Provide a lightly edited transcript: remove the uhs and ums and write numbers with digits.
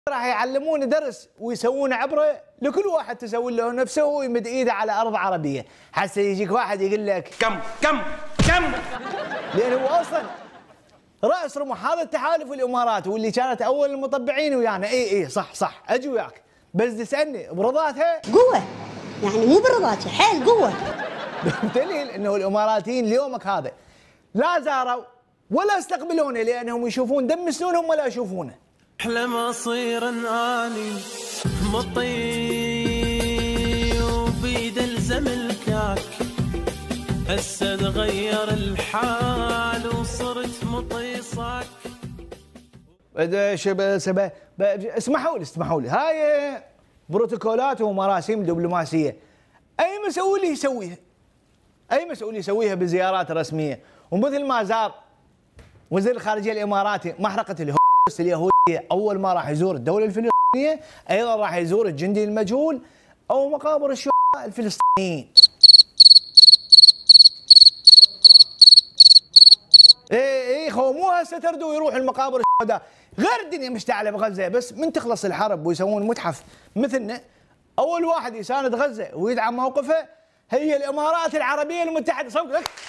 راح يعلمون درس ويسوون عبره لكل واحد تسوي له نفسه ويمد ايده على ارض عربيه، حتى يجيك واحد يقول لك كم لانه هو اصلا راس رمح هذا التحالف الامارات واللي كانت اول المطبعين ويانا. اي صح اجي وياك، بس تسالني برضاتها قوه، يعني مو برضاتها حيل قوه. بدليل انه الاماراتيين ليومك هذا لا زاروا ولا استقبلونه لانهم يشوفون دم سنونهم ولا يشوفونه. احلم اصير اني مطي وبيد الزم الكاك، هسه تغير الحال وصرت مطي صاك. اسمحوا لي هاي بروتوكولات ومراسيم دبلوماسيه، اي مسؤول يسويها، اي مسؤول يسويها بزيارات رسميه. ومثل ما زار وزير الخارجيه الاماراتي محرقه الهوس اليهوديه اول ما راح يزور الدوله الفلسطينيه، ايضا راح يزور الجندي المجهول او مقابر الشهداء الفلسطينيين. اي خو مو هسه تردوا يروح المقابر الشهداء، غير الدنيا مشتعله بغزه، بس من تخلص الحرب ويسوون متحف مثلنا، اول واحد يساند غزه ويدعم موقفه هي الامارات العربيه المتحده. صدق